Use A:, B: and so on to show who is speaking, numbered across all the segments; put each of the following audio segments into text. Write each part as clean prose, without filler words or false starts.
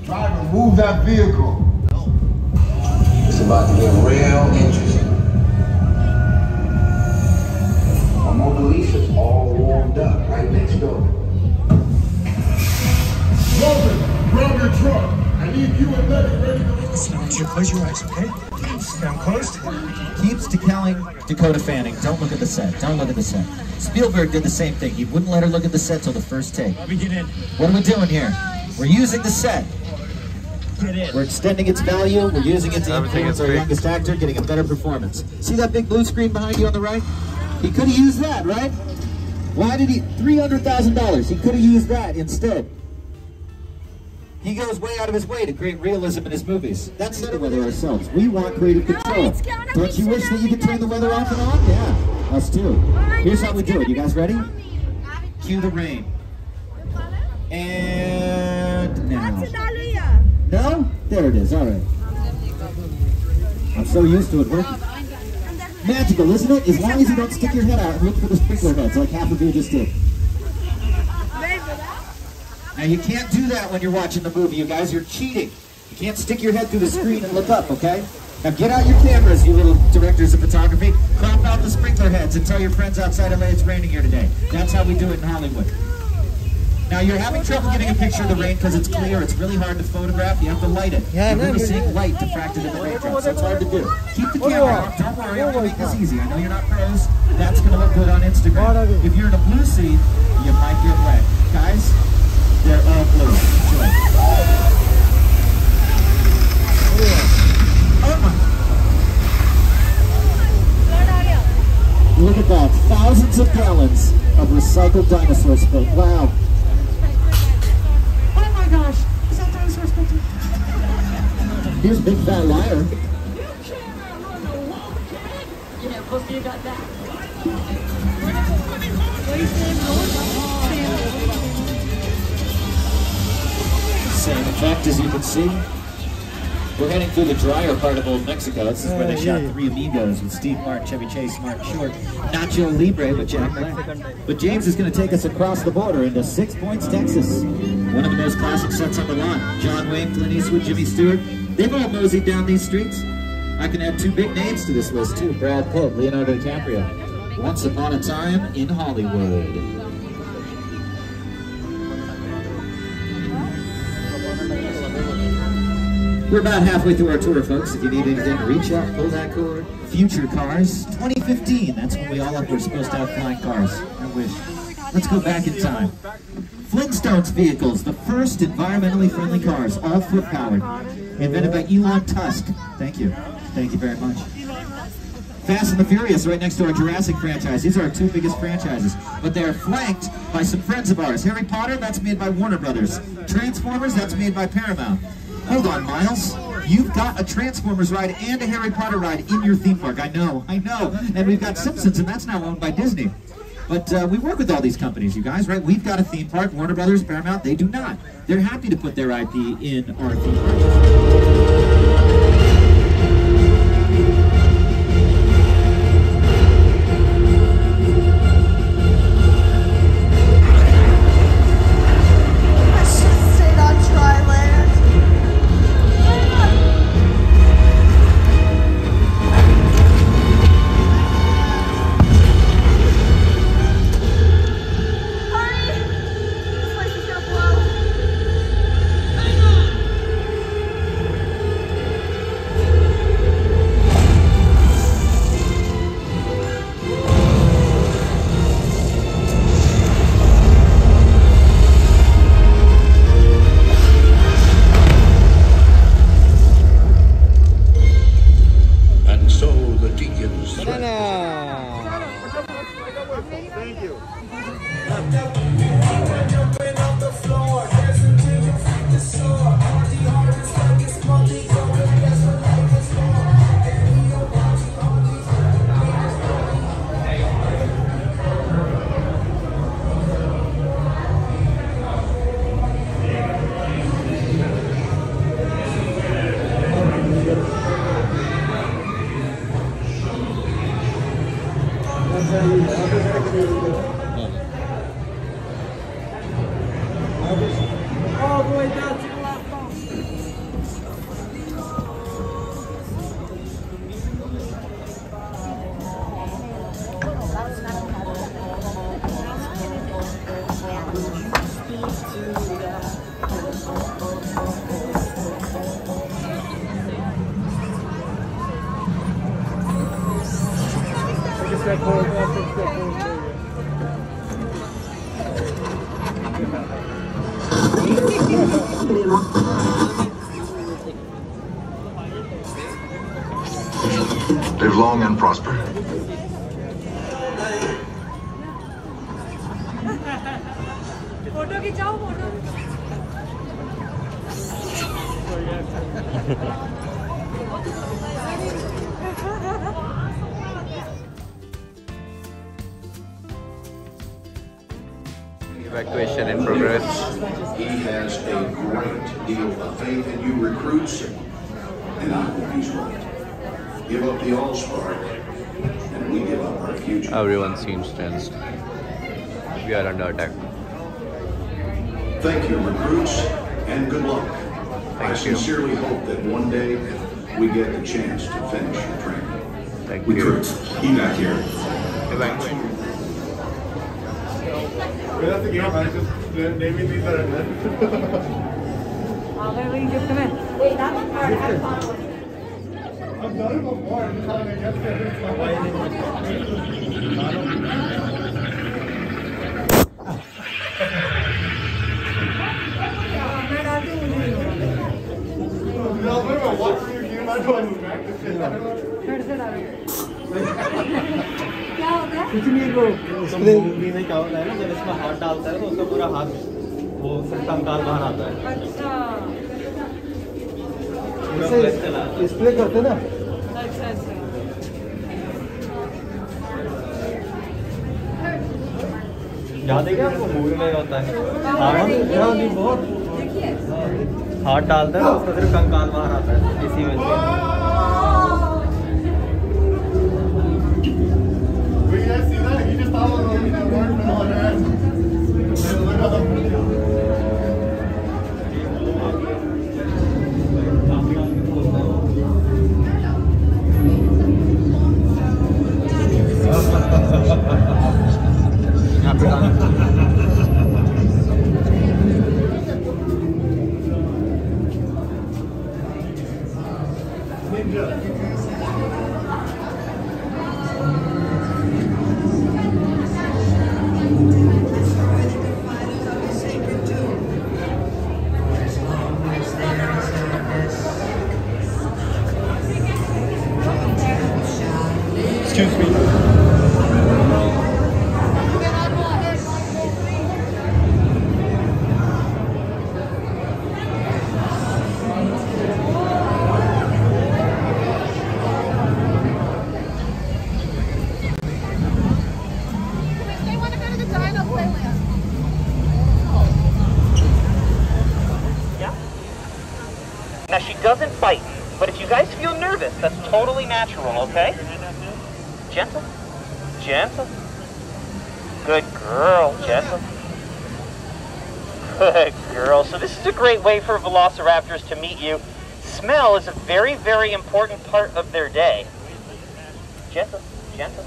A: Try to move that vehicle.
B: It's about to get real interesting. My Mona Lisa's all warmed up right next door.
A: Logan, grab your truck. I need you and Letty ready to go.
C: Listen, I want you to close your eyes, okay? I'm closed. Keeps decalling Dakota Fanning. Don't look at the set. Don't look at the set. Spielberg did the same thing. He wouldn't let her look at the set till the first take.
D: Let me get in.
C: What are we doing here? We're using the set.
D: Get in.
C: We're extending its value. We're using it to influence our youngest actor, getting a better performance. See that big blue screen behind you on the right? He could have used that, right? Why did he? $300,000. He could have used that instead. He goes way out of his way to create realism in his movies. That's the weather ourselves. We want creative control. Don't you wish that you could turn the weather off and on? Yeah, us too. Here's how we do it. You guys ready? Cue the rain. And now. No? There it is. All right. I'm so used to it working. Magical, isn't it? As long as you don't stick your head out and look for the sprinkler heads like half of you just did. Now you can't do that when you're watching the movie, you guys. You're cheating. You can't stick your head through the screen and look up, okay? Now get out your cameras, you little directors of photography. Crop out the sprinkler heads and tell your friends outside LA it's raining here today. That's how we do it in Hollywood. Now you're having trouble getting a picture of the rain because it's clear. It's really hard to photograph. You have to light it. You're really seeing light diffracted in the raindrops, so it's hard to do. Keep the camera out. Don't worry, I'm going to make this easy. I know you're not pros. That's going to look good on Instagram. If you're in a blue seat, you might get wet. Guys, they're all blue. Enjoy. Look at that. Thousands of gallons of recycled dinosaur spit. Wow. Oh my gosh. Is that dinosaur spit? Here's Big Fat Liar.
E: Yeah, pussy, you got that.
C: Same effect as you can see. We're heading through the drier part of Old Mexico. This is where they shot Three Amigos with Steve Martin, Chevy Chase, Martin Short, Nacho Libre with Jack Black. But James is going to take us across the border into 6 Points, Texas. One of the most classic sets on the lot. John Wayne, Clint Eastwood, Jimmy Stewart. They've all moseyed down these streets. I can add two big names to this list too. Brad Pitt, Leonardo DiCaprio. Once Upon a Time in Hollywood. We're about halfway through our tour, folks. If you need anything, reach out, pull that cord. Future Cars, 2015. That's when we all were supposed to have flying cars. I wish. Let's go back in time. Flintstones vehicles, the first environmentally friendly cars, all foot-powered. Invented by Elon Tusk. Thank you. Thank you very much. Fast and the Furious, right next to our Jurassic franchise. These are our two biggest franchises, but they are flanked by some friends of ours. Harry Potter, that's made by Warner Brothers. Transformers, that's made by Paramount. Hold on, Miles. You've got a Transformers ride and a Harry Potter ride in your theme park. I know. And we've got Simpsons, and that's now owned by Disney. But we work with all these companies, you guys, right? We've got a theme park. Warner Brothers, Paramount, they do not. They're happy to put their IP in our theme park.
F: All the way down to the last box.
A: Live long and prosper.
E: Photo खिंचाओ photo
D: Evacuation in progress.
B: He has a great deal of faith in you recruits, and I hope he's right. Give up the Allspark, and we give up our future.
D: Everyone seems tensed. We are under attack.
B: Thank you, recruits, and good luck. I
D: Thank you.
B: sincerely hope that one day we get the chance to finish your training.
D: Thank you.
B: Recruits, evac here.
D: Evacuate.
E: Gift में क्या होता है
F: कुछ नहीं वो movie में क्या होता है ना जब इसमें हाथ डालता है तो उसका पूरा हाथ वो फिर कंकाल बाहर आता है
E: अच्छा
F: डिस्प्ले करते ना
E: अच्छा अच्छा
F: याद है क्या आपको मूवी में होता है बहुत हाथ डालता है तो उसका फिर कंकाल बाहर आता है इसी में Excuse me.
G: Now she doesn't bite, but if you guys feel nervous, that's totally natural, okay? Gentle, gentle. Good girl, gentle. Good girl. So this is a great way for velociraptors to meet you. Smell is a very, very important part of their day. Gentle, gentle.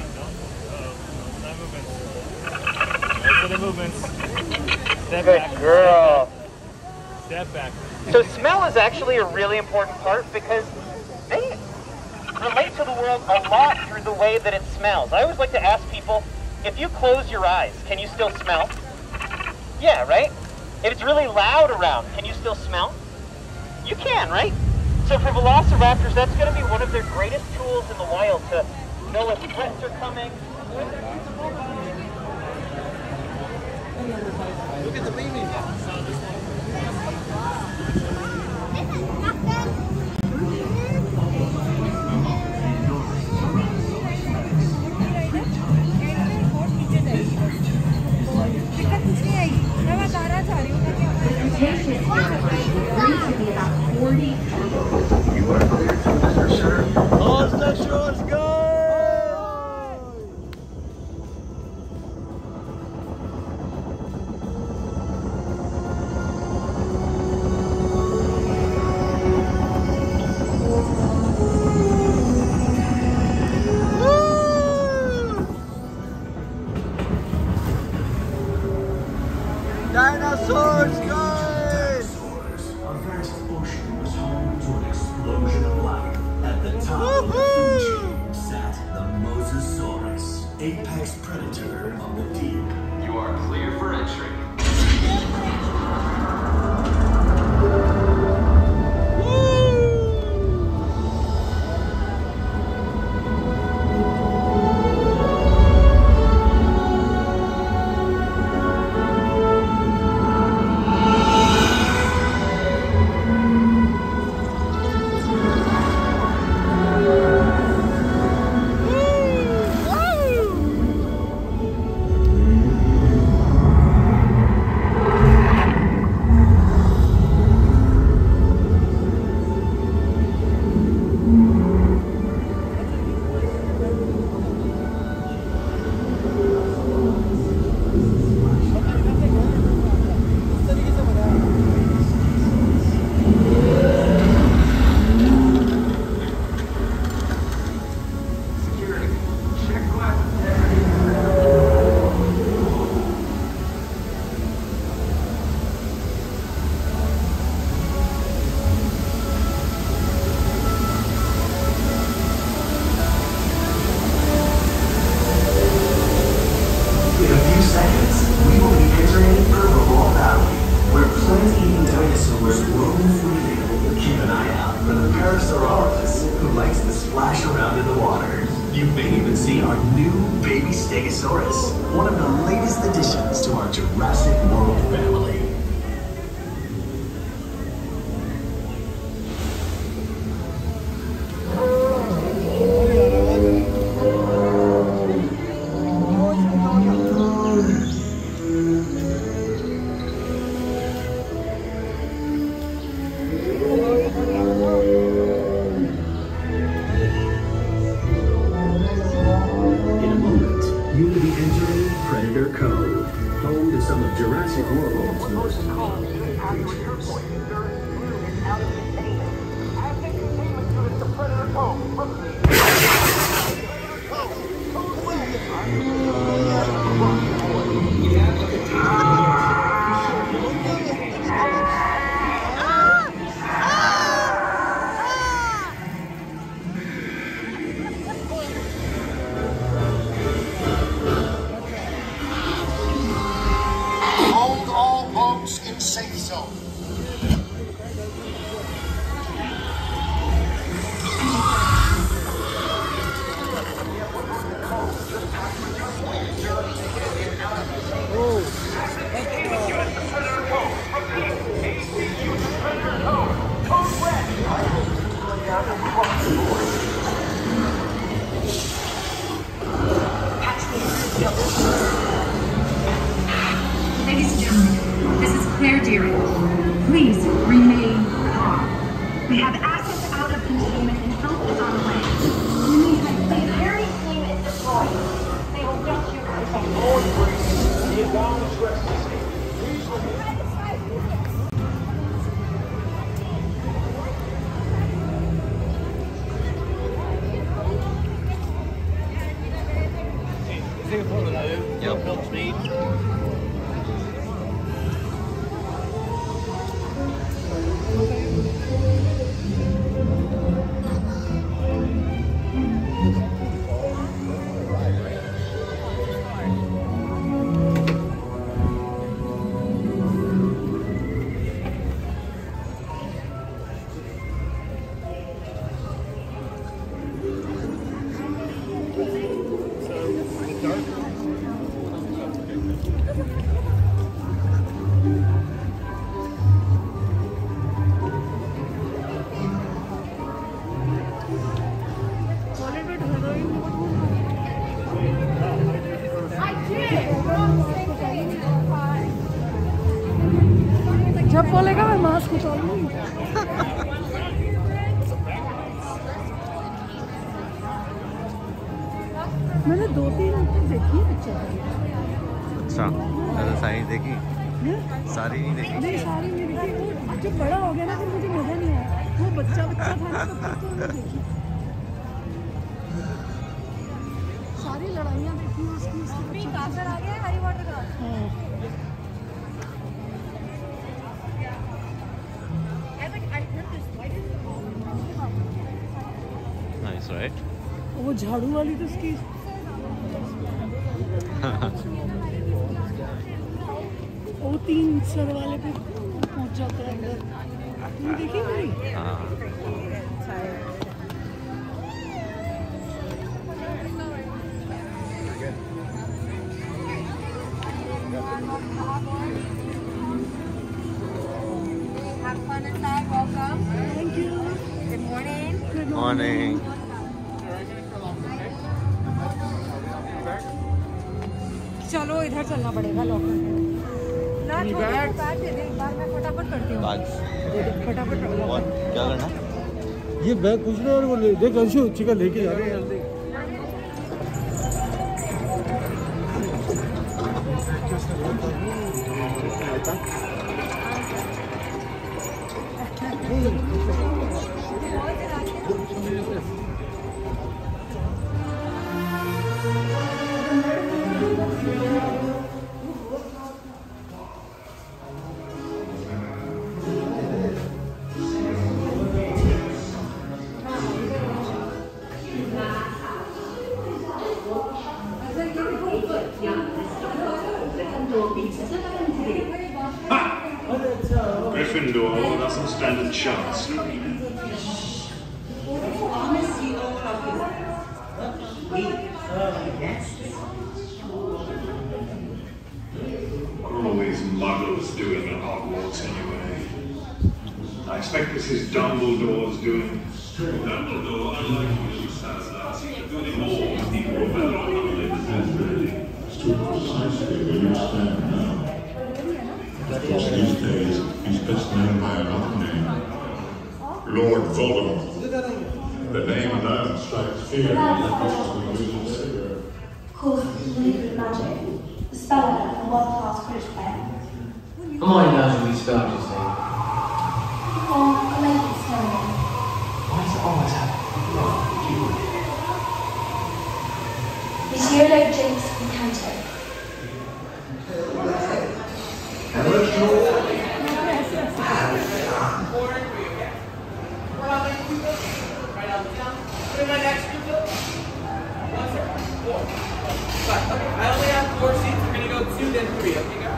G: Good girl.
H: Step back.
G: So smell is actually a really important part because they relate to the world a lot through the way that it smells. I always like to ask people, if you close your eyes, can you still smell? Yeah, right? If it's really loud around, can you still smell? You can, right? So for velociraptors, that's going to be one of their greatest tools in the wild to know if threats are coming.
F: Look at the baby. Dinosaurs, guys!
I: A vast ocean was home to an explosion of life. At the top of the food chain sat the Mosasaurus, apex predator of the deep.
J: You are clear for entry. Most calls should have your point. Sir, blue is out of containment. Active containment units to Predator Cove.
A: Hold all boats in safe zone.
K: Ladies and gentlemen, this is Claire Deering. Please remain calm. We have assets out of containment and help is on the way. The security team is deployed. They will get you
E: जब बोलेगा मैं mask उतार लूंगी। मैंने 2-3 देखी picture.
D: अच्छा, मैंने सारी देखी? सारी नहीं देखी?
E: नहीं, सारी नहीं देखी। जब बड़ा हो गया ना फिर मुझे मजा नहीं आया। वो बच्चा था ना तो देखी। सारी लड़ाइयाँ देखी उसकी। काजर आ गया हरी वाटर का।
D: Nice, right?
E: वो झाड़ू वाली तो उसकी वो 3 सर वाले पे पहुंच जाता है अंदर। तुम देखी मेरी?
D: हाँ।
K: Have fun inside. Welcome.
E: Thank you.
K: Good morning.
E: Good
D: Morning.
E: चलो इधर चलना पड़ेगा लॉकर ना। बैग दे दे, एक बार मैं फटाफट करती हूँ। फटाफट
D: और क्या करना?
F: ये बैग कुछ नहीं और वो देख अंशु चिकन लेके जा रहे हैं जल्दी।
L: Gryffindor, doesn't stand a chance. What are all these muggles doing at Hogwarts anyway? I expect this is Dumbledore's doing. Dumbledore, unlike you, Salazar, seems to do more people better on
M: It's too precisely where you stand now. Of course, these days, he's best known by another name. Lord Voldemort. The name alone strikes fear in the creatures we use in cigarette.
K: Course, relief magic. The speller and world-class British player.
N: I'm already now we spelled your name.
K: Oh, I like it spelled.
N: Why does it always happen? No,
K: Is your like James Encanto?
O: I only have 4 seats. We're gonna go 2, then 3. Okay, guys?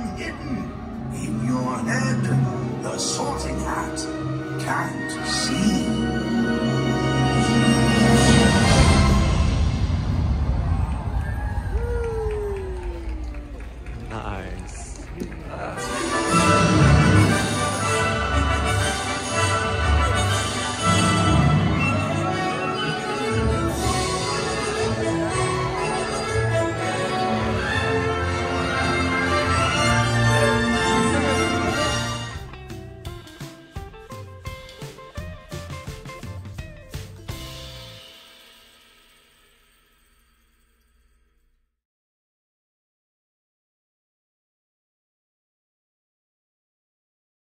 I: The Sorting Hat can't see.